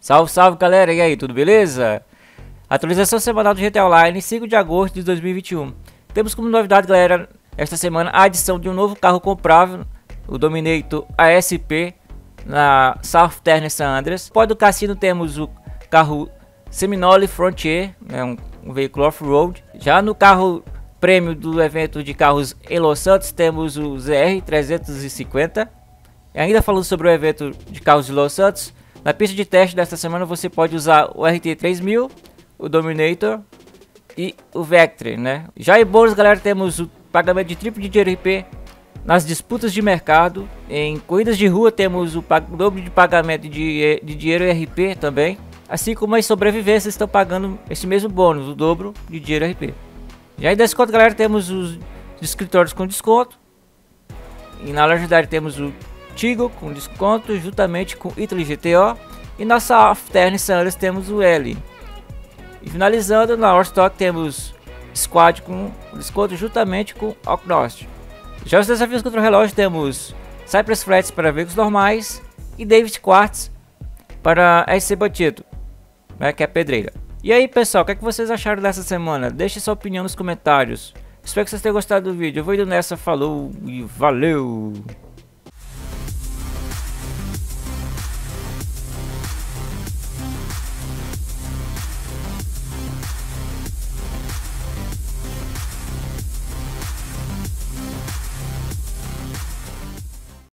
Salve, salve galera, e aí, tudo beleza? Atualização semanal do GTA Online, 5 de agosto de 2021. Temos como novidade, galera, esta semana a adição de um novo carro comprável, o Dominator ASP, na South Terrace San Andreas. Após do cassino temos o carro Seminole Frontier, um veículo off-road. Já no carro prêmio do evento de carros em Los Santos temos o ZR350. E ainda falando sobre o evento de carros de Los Santos, na pista de teste desta semana você pode usar o RT3000, o Dominator e o Vectre, né? Já em bônus, galera, temos o pagamento de triplo de dinheiro RP nas disputas de mercado. Em corridas de rua temos o dobro de pagamento de dinheiro RP também. Assim como as sobrevivências estão pagando esse mesmo bônus, o dobro de dinheiro RP. Já em desconto, galera, temos os escritórios com desconto. E na legendária temos o Tigo com desconto juntamente com Italy GTO. E na South Terrace San Andreas temos o L. E finalizando, na Warstock temos Squad com desconto juntamente com Oknost. Já os desafios contra o relógio temos Cypress Flats para veículos normais e David Quartz para SC Batido, né, que é pedreira. E aí pessoal, o que é que vocês acharam dessa semana? Deixe sua opinião nos comentários. Espero que vocês tenham gostado do vídeo. Eu vou indo nessa, falou e valeu!